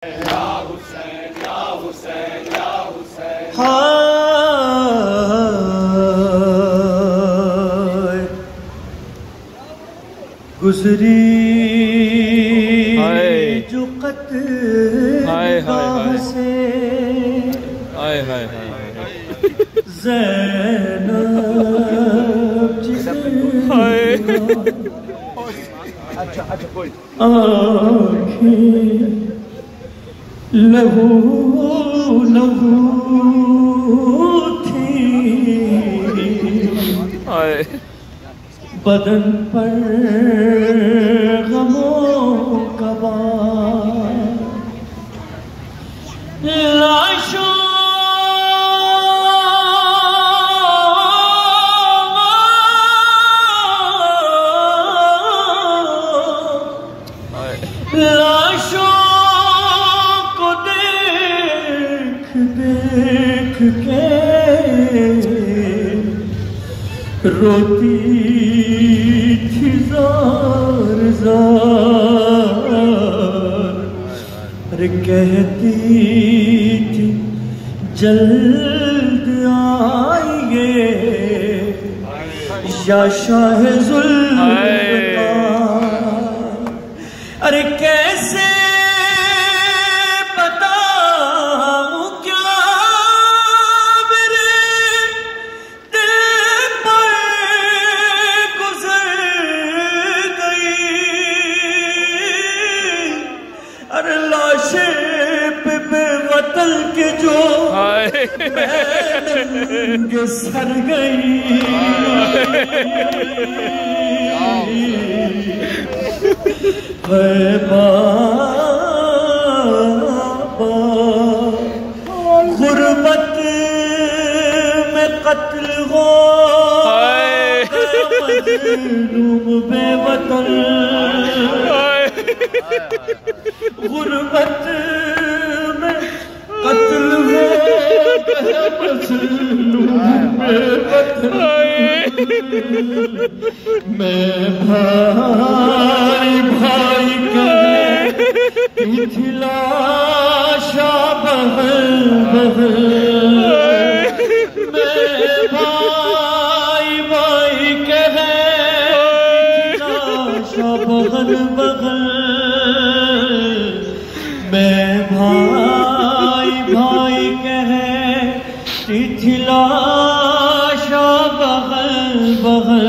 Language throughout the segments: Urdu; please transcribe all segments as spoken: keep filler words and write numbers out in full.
گزری جو قطر سے زینب جس آنکھیں لہو لہو تھی بدن پر غموں کا بار لاشوں لاشوں کو دیکھ دیکھ کے روتی تھی زار زار کہتی تھی جلد آئیے یا شاہ ذوالفقار ارے کیسے بتاؤں کیا میرے دل پر گزر گئی ارے لاشیں پہ بے وطن کے جو ننگ سر گئی اے بابا غربت میں قتل ہو مظلوم بے وطن غربت میں قتل ہو مظلوم بے وطن میں بھائی بھائی کہتی تھی لاشا بہل بہل میں بھائی بھائی کہتی تھی لاشا بہل بہل میں بھائی بھائی کہتی تھی لاشا بہل بہل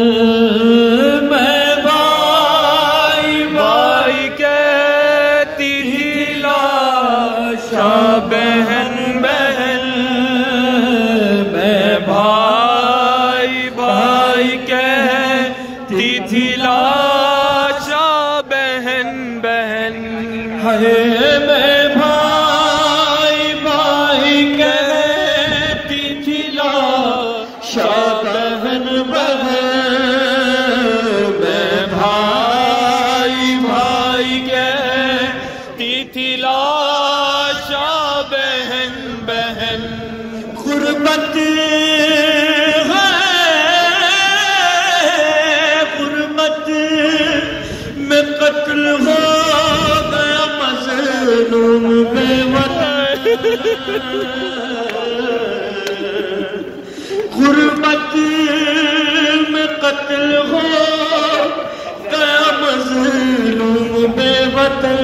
بہن بہن میں بھائی بھائی کہتی تھی لاشا بہن بہن ہے میں بھائی بھائی کہتی تھی لاشا بہن بہن میں بھائی بھائی کہتی تھی لاشا بہن بہن غربت ہے غربت میں قتل ہو گیا مظلوم بے وطن غربت میں قتل ہو گیا مظلوم بے وطن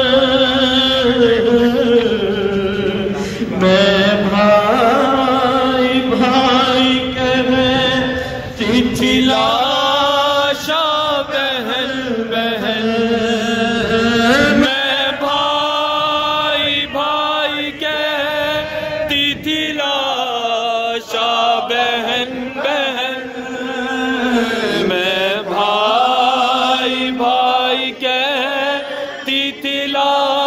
میں بھائی بھائی کہتی تھی لاشا بہن بہن میں بھائی بھائی کہتی تھی لاشا بہن بہن میں بھائی بھائی کہتی تھی لاشا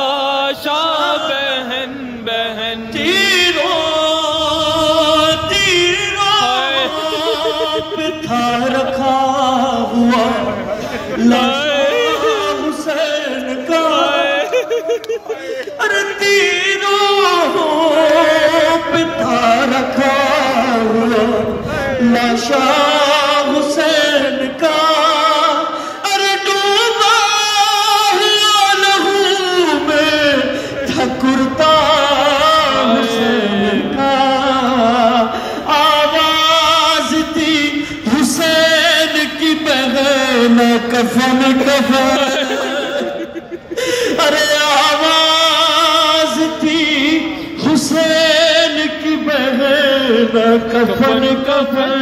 کفن کفن ارے آواز تھی حسین کی بہن کفن کفن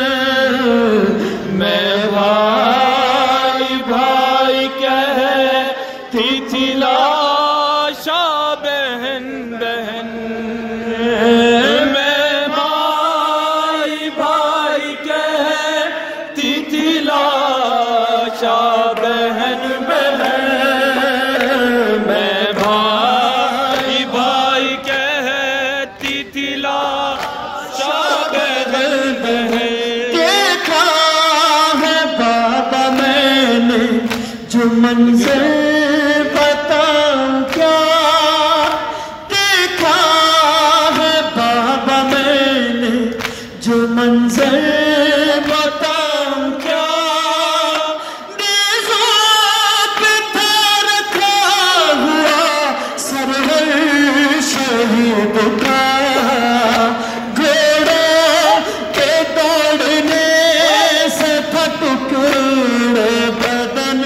میں بھائی بھائی کہتی تھی لاشا بہن بہن میں بھائی بھائی کہتی تھی لاشا بہن بہن میں بھائی بھائی کہتی تھی لاشا بہن بہن دیکھا ہے بابا میں نے جو منظر بتاؤں کیا دیکھا ہے بابا میں نے جو منظر بتاؤں کیا نیزوں پہ تھا رکھا ہوا سرور شہید کا گھوڑوں کے دوڑنے سے تھا ٹکڑے بدن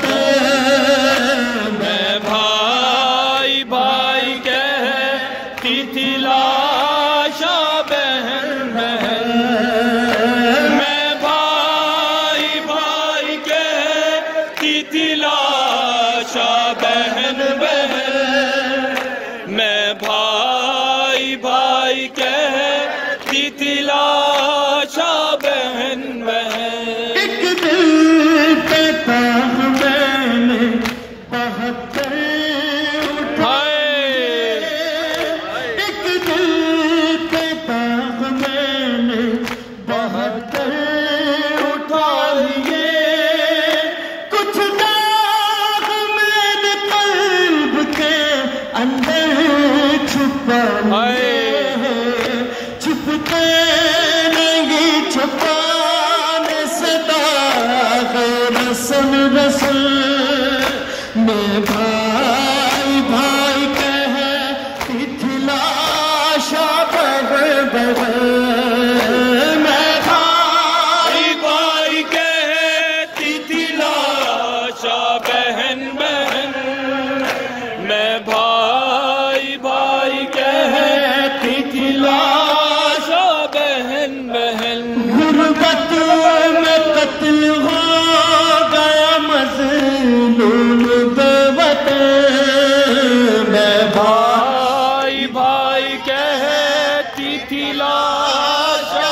بدن میں بھائی بھائی کہتی تھی لاشا بہن بہن میں بھائی بھائی کہتی تھی لاشا بہن بہن میں بھائی بھائی کہتی تھی لاشا بہن بہن ایک دل پہ تاغ میں نے بہتر اٹھائے ایک دل پہ تاغ میں نے بہتر اٹھا لیے کچھ داغ میں نے قلب کے اندر چھپا لیے چھپتے نہیں چھپانے سے داغ رسل رسل میں بھائی بھائی کہتی تھی لاشا بہن بہن میں بھائی بھائی کہتی تھی لاشا بہن بہن میں بھائی بھائی کہتی تھی لاشا بہن بہن غربت میں قتل ہو گیا مظلوم بے وطن میں بھائی بھائی کہتی تھی لاشا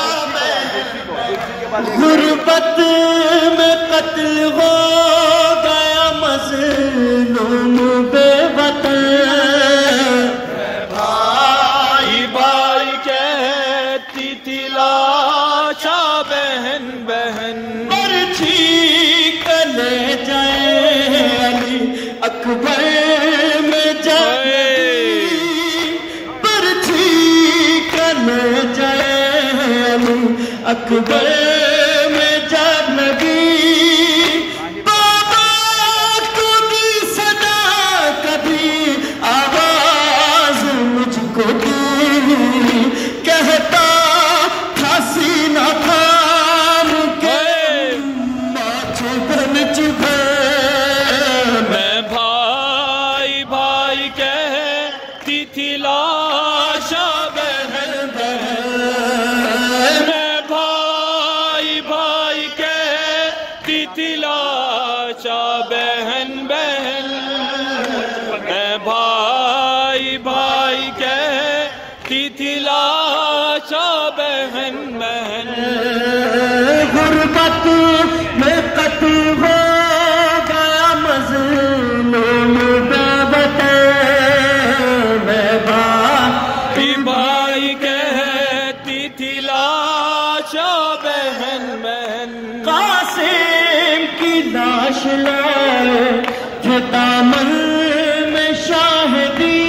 غربت میں قتل ہو گیا مظلوم بے وطن بھائی بھائی کہتی تھی لاشا بہن بہن برچھی کلے جائے علی اکبر میں جائے برچھی کلے جائے علی اکبر میں جب لگی بابا کو دی صدا کبھی آواز مجھ کو دی کہتا تھا سینہ تھام کے ماچھے بن چبھے میں بھائی بھائی کہتی تھی لاشا بہن بہن میں بھائی بھائی کہتی تھی لاشا بہن بہن میں بھائی بھائی کہتی تھی لاشا بہن بہن غربت میں قتل ہو گیا مظلوم بے وطن میں بھائی بھائی کہتی تھی لاشا بہن بہن قاسم کی لاش لائے جو دامن میں شاہدی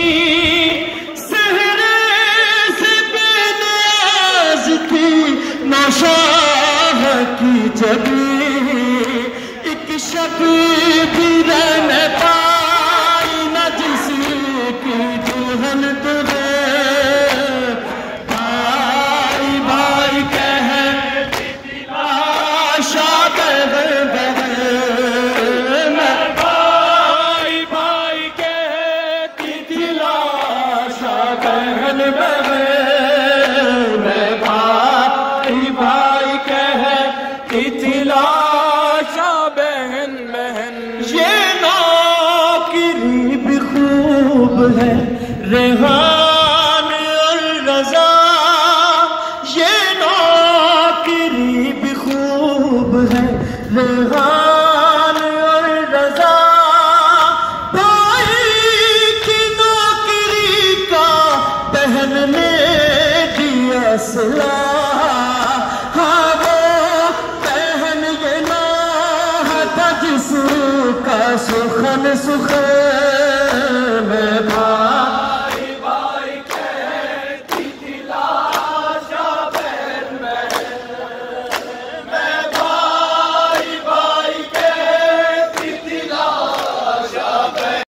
سہرے سے بے نیاز تھی نوشاہ کی جبی ایک شب بھی رہنے پائی نہ جس کی دلہن تجھے بھائی بھائی کہتی تھی لاشا بہن بہن بہن بہن میں بھائی بھائی کہہ اتلاشا بہن بہن یہ ناکری بھی خوب ہے ریحان اور رضا یہ ناکری بھی خوب ہے ریحان اور رضا بھائی کی نوکری کا بہن نے دیا صلاح ہاں وہ بہن یہ نہ تھا جس کا سخن سخن